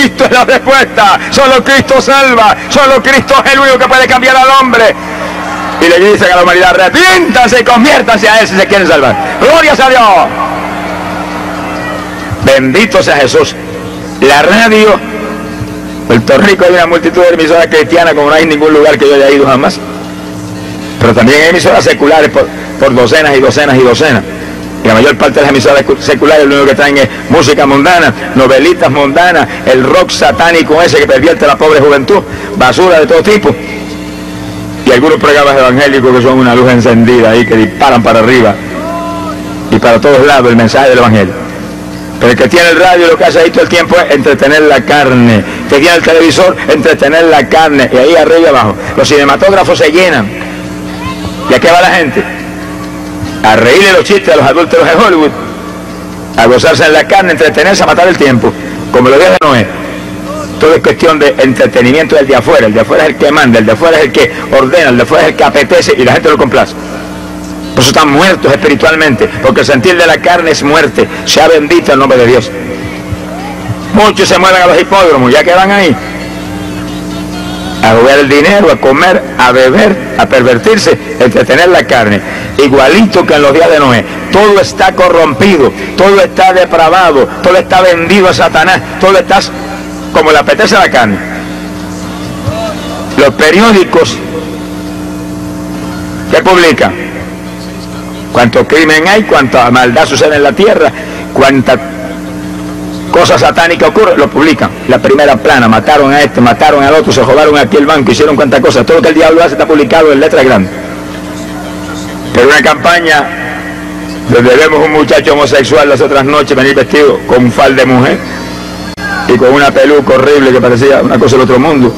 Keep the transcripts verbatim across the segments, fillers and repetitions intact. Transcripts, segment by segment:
Cristo es la respuesta, solo Cristo salva, solo Cristo es el único que puede cambiar al hombre. Y le dicen a la humanidad, arrepiéntanse y conviértanse a Él si se quieren salvar. ¡Gloria a Dios! Bendito sea Jesús. La radio, Puerto Rico hay una multitud de emisoras cristianas como no hay en ningún lugar que yo haya ido jamás. Pero también hay emisoras seculares por, por docenas y docenas y docenas. Y la mayor parte de las emisoras seculares lo único que traen es música mundana, novelitas mundanas, el rock satánico ese que pervierte a la pobre juventud, basura de todo tipo. Y algunos programas evangélicos que son una luz encendida ahí que disparan para arriba y para todos lados el mensaje del evangelio. Pero el que tiene el radio lo que hace ahí todo el tiempo es entretener la carne. El que tiene el televisor, entretener la carne. Y ahí arriba y abajo los cinematógrafos se llenan. ¿Y a qué va la gente? A reírle los chistes a los adúlteros de Hollywood, a gozarse en la carne, entretenerse, a matar el tiempo, como lo dice Noé. Todo es cuestión de entretenimiento del de afuera. El de afuera es el que manda, el de afuera es el que ordena, el de afuera es el que apetece y la gente lo complace. Por eso están muertos espiritualmente, porque el sentir de la carne es muerte. Sea bendito el nombre de Dios. Muchos se mueven a los hipódromos, ya que van ahí a jugar el dinero, a comer, a beber, a pervertirse, a entretener la carne. Igualito que en los días de Noé. Todo está corrompido, todo está depravado, todo está vendido a Satanás, todo está como le apetece la carne. Los periódicos que publican cuánto crimen hay, cuánta maldad sucede en la tierra, cuánta cosa satánica ocurre, lo publican. La primera plana, mataron a este, mataron al otro, se robaron aquí el banco, hicieron cuántas cosas. Todo lo que el diablo hace está publicado en letras grandes. Pero una campaña donde vemos un muchacho homosexual las otras noches venir vestido con un fal de mujer y con una peluca horrible que parecía una cosa del otro mundo,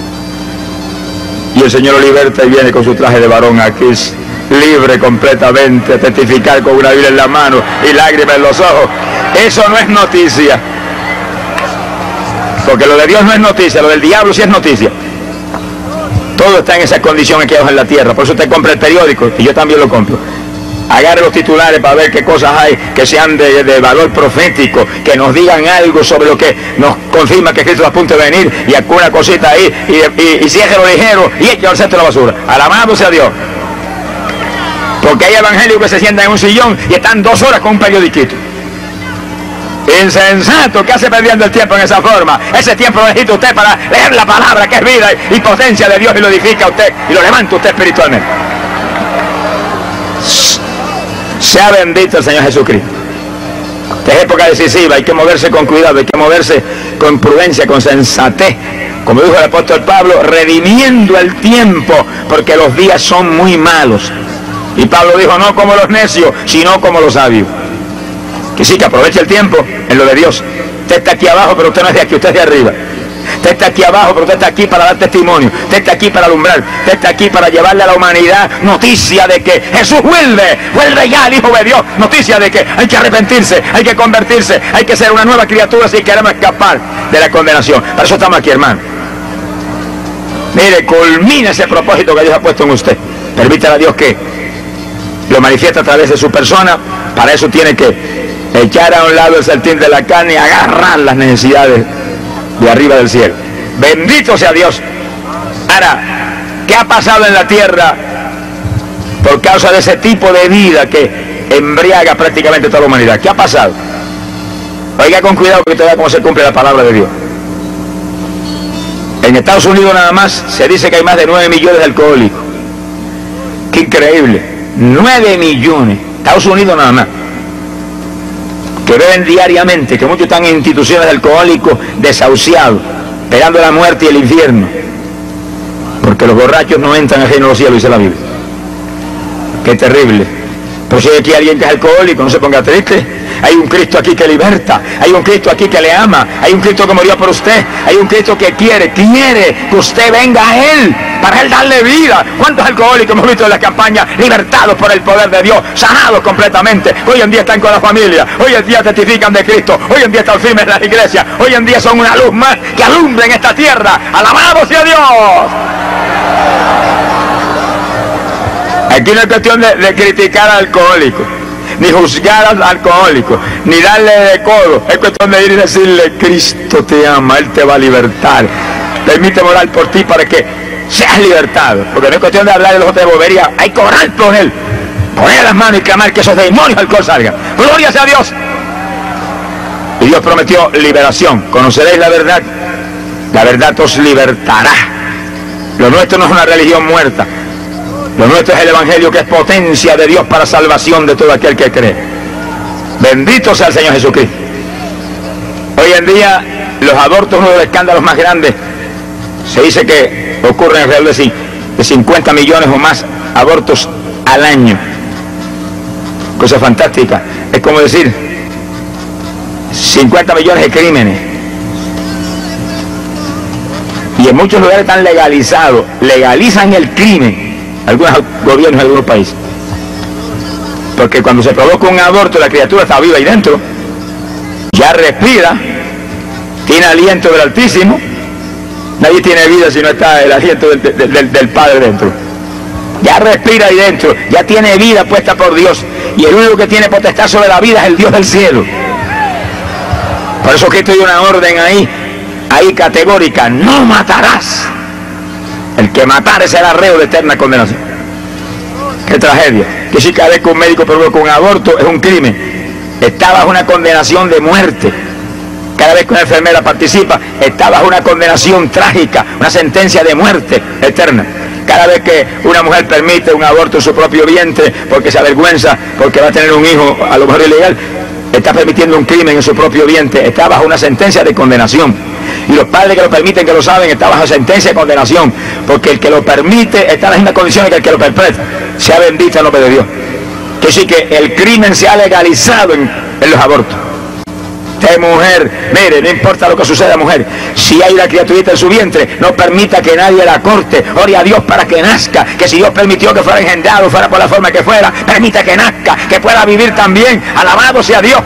y el Señor lo liberta y viene con su traje de varón aquí libre completamente a testificar con una Biblia en la mano y lágrimas en los ojos. Eso no es noticia, porque lo de Dios no es noticia, lo del diablo sí es noticia. Todo está en esa condición aquí abajo en la tierra. Por eso usted compra el periódico, y yo también lo compro. Agarre los titulares para ver qué cosas hay que sean de, de valor profético, que nos digan algo sobre lo que nos confirma que Cristo está a punto de venir, y alguna cosita ahí, y, y, y cierre lo ligero y eche al centro de la basura. Alabado sea Dios. Porque hay evangélicos que se sientan en un sillón y están dos horas con un periodiquito. Insensato, que hace perdiendo el tiempo en esa forma. Ese tiempo lo necesita usted para leer la palabra, que es vida y potencia de Dios, y lo edifica a usted y lo levanta usted espiritualmente. Sea bendito el Señor Jesucristo. Es época decisiva, hay que moverse con cuidado, hay que moverse con prudencia, con sensatez, como dijo el apóstol Pablo, redimiendo el tiempo, porque los días son muy malos. Y Pablo dijo, no como los necios, sino como los sabios. Que sí, que aproveche el tiempo en lo de Dios. Usted está aquí abajo, pero usted no es de aquí, usted es de arriba. Usted está aquí abajo, pero usted está aquí para dar testimonio. Usted está aquí para alumbrar. Usted está aquí para llevarle a la humanidad noticia de que Jesús vuelve. Vuelve ya el Hijo de Dios. Noticia de que hay que arrepentirse, hay que convertirse, hay que ser una nueva criatura si queremos escapar de la condenación. Para eso estamos aquí, hermano. Mire, culmina ese propósito que Dios ha puesto en usted. Permítale a Dios que lo manifiesta a través de su persona. Para eso tiene que echar a un lado el sartén de la carne y agarrar las necesidades de arriba del cielo. Bendito sea Dios. Ahora, ¿qué ha pasado en la tierra por causa de ese tipo de vida que embriaga prácticamente toda la humanidad? ¿Qué ha pasado? Oiga con cuidado, que usted vea cómo se cumple la palabra de Dios. En Estados Unidos nada más se dice que hay más de nueve millones de alcohólicos. ¡Qué increíble! nueve millones. Estados Unidos nada más. Que beben diariamente, que muchos están en instituciones de alcohólicos desahuciados, esperando la muerte y el infierno. Porque los borrachos no entran al reino de los cielos, dice la Biblia. Qué terrible. Pero si hay aquí alguien que es alcohólico, no se ponga triste. Hay un Cristo aquí que liberta, hay un Cristo aquí que le ama, hay un Cristo que murió por usted, hay un Cristo que quiere, quiere que usted venga a Él, para Él darle vida. ¿Cuántos alcohólicos hemos visto en la campaña libertados por el poder de Dios, sanados completamente? Hoy en día están con la familia, hoy en día testifican de Cristo, hoy en día están firmes en las iglesias, hoy en día son una luz más que alumbra en esta tierra. ¡Alabado sea Dios! Aquí no es cuestión de, de criticar al alcohólico. ni juzgar al alcohólico, ni darle de codo. Es cuestión de ir y decirle: Cristo te ama, Él te va a libertar. Permíteme orar por ti para que seas libertado. Porque no es cuestión de hablar de los otros de bobería, hay que orar por Él. Poner las manos y clamar que esos demonios del alcohol salgan. Gloria sea a Dios. Y Dios prometió liberación. Conoceréis la verdad, la verdad os libertará. Lo nuestro no es una religión muerta. Lo nuestro es el Evangelio, que es potencia de Dios para salvación de todo aquel que cree. Bendito sea el Señor Jesucristo. Hoy en día los abortos es uno de los escándalos más grandes. Se dice que ocurren alrededor de cincuenta millones o más abortos al año. Cosa fantástica. Es como decir cincuenta millones de crímenes. Y en muchos lugares están legalizados, legalizan el crimen, algunos gobiernos de algunos países. Porque cuando se provoca un aborto, la criatura está viva ahí dentro, ya respira, tiene aliento del Altísimo. Nadie tiene vida si no está el aliento del, del, del, del Padre dentro. Ya respira ahí dentro, ya tiene vida puesta por Dios. Y el único que tiene potestad sobre la vida es el Dios del cielo. Por eso Cristo dio una orden ahí, ahí categórica: no matarás. El que matare será reo de eterna condenación. Qué tragedia. Que si cada vez que un médico provoca un aborto es un crimen, está bajo una condenación de muerte. Cada vez que una enfermera participa, está bajo una condenación trágica, una sentencia de muerte eterna. Cada vez que una mujer permite un aborto en su propio vientre porque se avergüenza, porque va a tener un hijo a lo mejor ilegal, está permitiendo un crimen en su propio vientre, está bajo una sentencia de condenación. Y los padres que lo permiten, que lo saben, está bajo sentencia de condenación, porque el que lo permite está en las mismas condiciones que el que lo perpetra. Sea bendito el nombre de Dios. Que sí, que el crimen se ha legalizado en, en los abortos. Usted, mujer, mire, no importa lo que suceda, mujer, si hay una criaturita en su vientre, no permita que nadie la corte. Ore a Dios para que nazca, que si Dios permitió que fuera engendrado, fuera por la forma que fuera, permita que nazca, que pueda vivir también. Alabado sea Dios.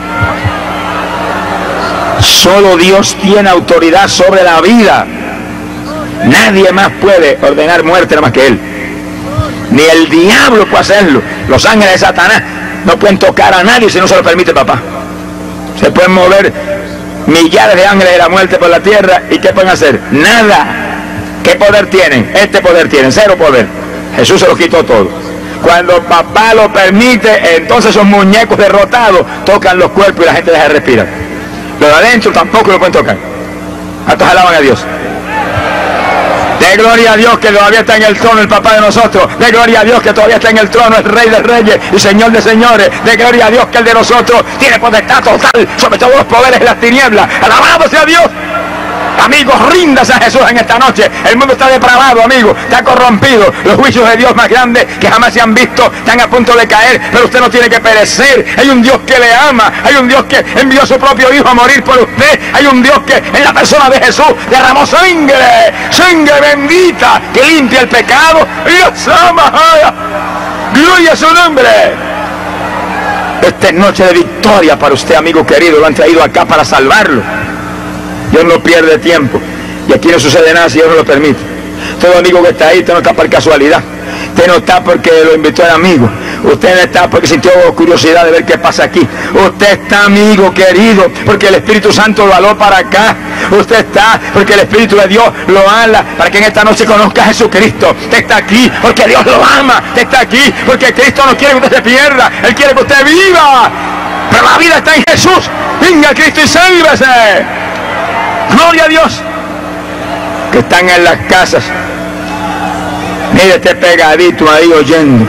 Solo Dios tiene autoridad sobre la vida. Nadie más puede ordenar muerte nada más que Él. Ni el diablo puede hacerlo. Los ángeles de Satanás no pueden tocar a nadie si no se lo permite papá. Se pueden mover millares de ángeles de la muerte por la tierra, ¿y qué pueden hacer? Nada. ¿Qué poder tienen? Este poder tienen, cero poder. Jesús se lo quitó todo. Cuando papá lo permite, entonces esos muñecos derrotados tocan los cuerpos y la gente deja de respirar. Los de adentro tampoco lo pueden tocar. ¿Cuántos alaban a Dios? De gloria a Dios que todavía está en el trono el papá de nosotros. De gloria a Dios que todavía está en el trono el Rey de Reyes y Señor de Señores. De gloria a Dios que el de nosotros tiene potestad total sobre todos los poderes de las tinieblas. Alabado sea Dios. Amigos, ríndase a Jesús en esta noche. El mundo está depravado, amigo, está corrompido. Los juicios de Dios más grandes que jamás se han visto están a punto de caer, pero usted no tiene que perecer. Hay un Dios que le ama, hay un Dios que envió a su propio Hijo a morir por usted. Hay un Dios que en la persona de Jesús derramó sangre, sangre bendita que limpia el pecado. Dios ama, gloria a su nombre. Esta es noche de victoria para usted, amigo querido. Lo han traído acá para salvarlo. Dios no pierde tiempo, y aquí no sucede nada si Dios no lo permite. Todo amigo que está ahí, usted no está por casualidad, usted no está porque lo invitó el amigo, usted no está porque sintió curiosidad de ver qué pasa aquí, usted está, amigo querido, porque el Espíritu Santo lo aló para acá. Usted está porque el Espíritu de Dios lo ala para que en esta noche conozca a Jesucristo. Usted está aquí porque Dios lo ama, usted está aquí porque Cristo no quiere que usted se pierda, Él quiere que usted viva, pero la vida está en Jesús. Venga Cristo y sálvese. Gloria a Dios. Que están en las casas, mire, esté pegadito ahí oyendo,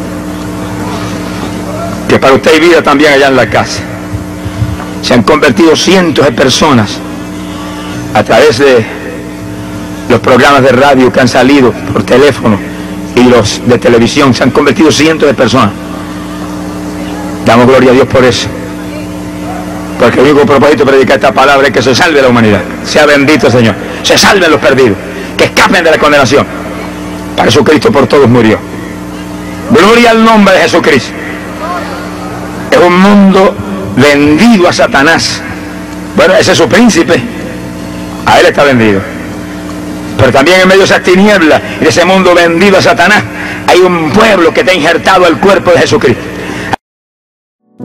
que para usted hay vida también allá en la casa. Se han convertido cientos de personas a través de los programas de radio que han salido por teléfono y los de televisión. Se han convertido cientos de personas. Damos gloria a Dios por eso, porque el único propósito de predicar esta palabra es que se salve la humanidad. Sea bendito el Señor. Se salven los perdidos, que escapen de la condenación. Para eso Cristo por todos murió. Gloria al nombre de Jesucristo. Es un mundo vendido a Satanás. Bueno, ese es su príncipe, a él está vendido. Pero también en medio de esas tinieblas y de ese mundo vendido a Satanás, hay un pueblo que está injertado al cuerpo de Jesucristo.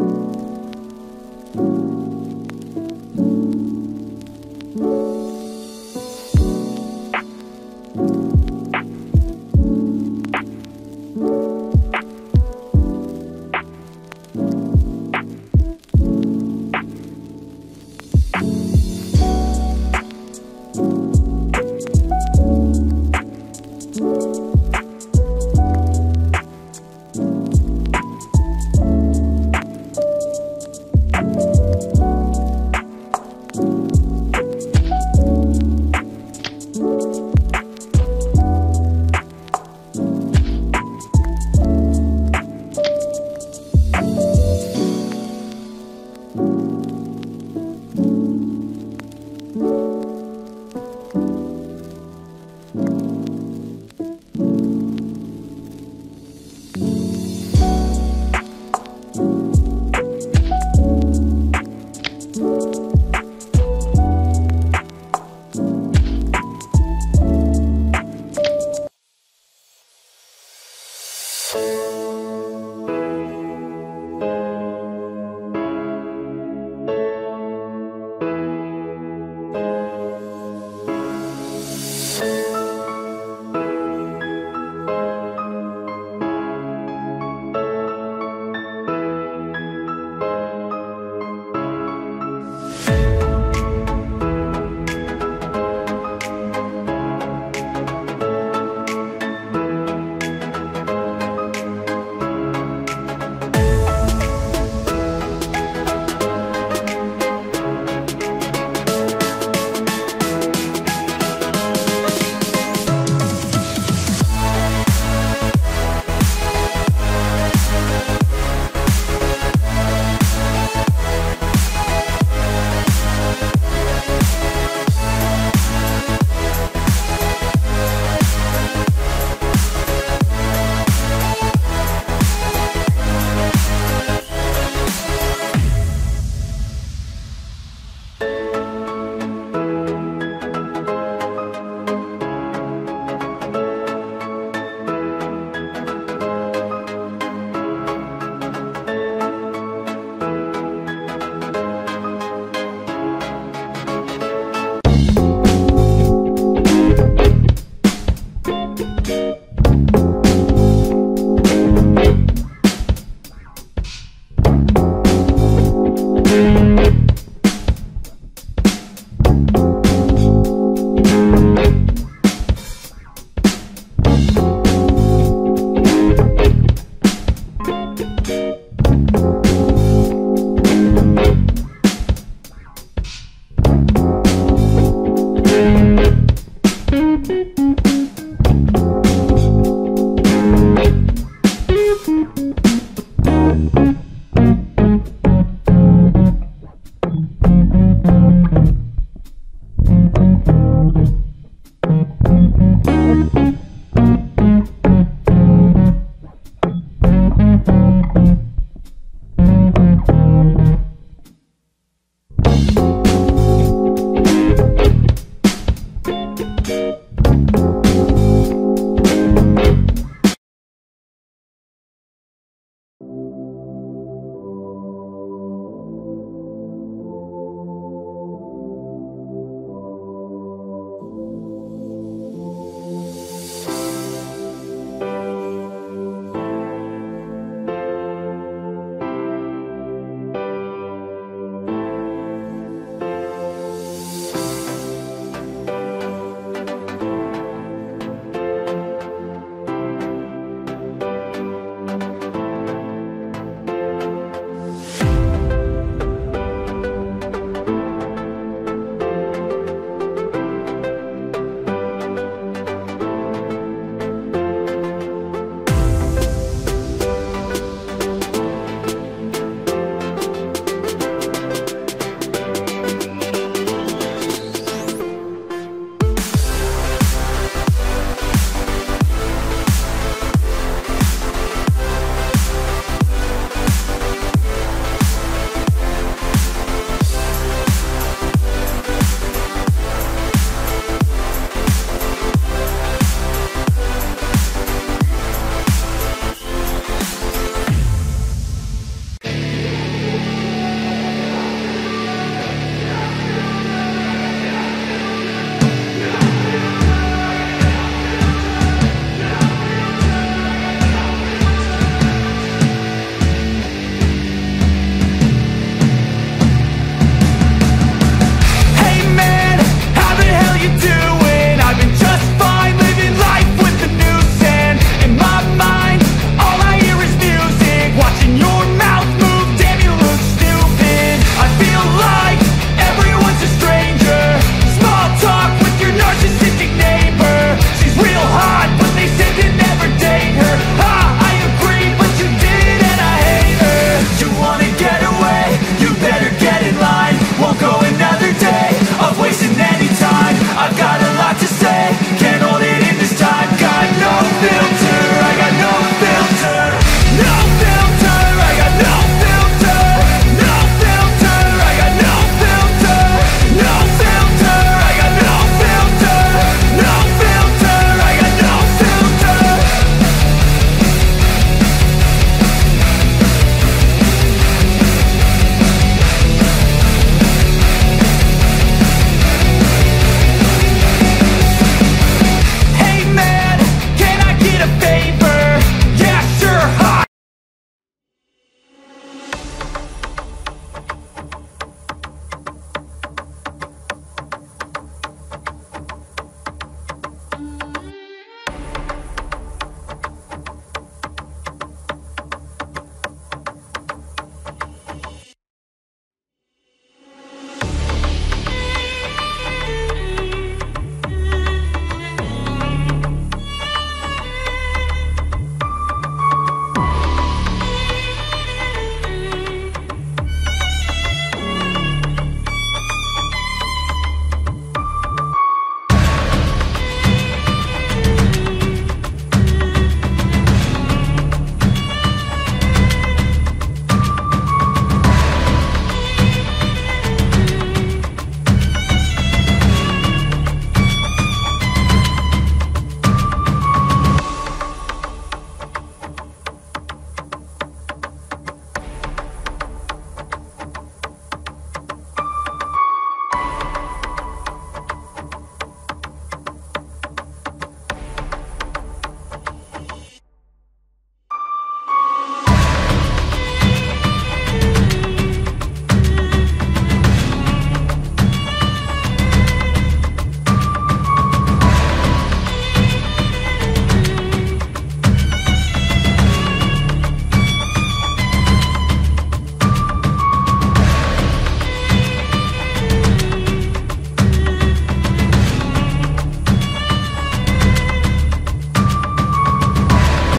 Dios.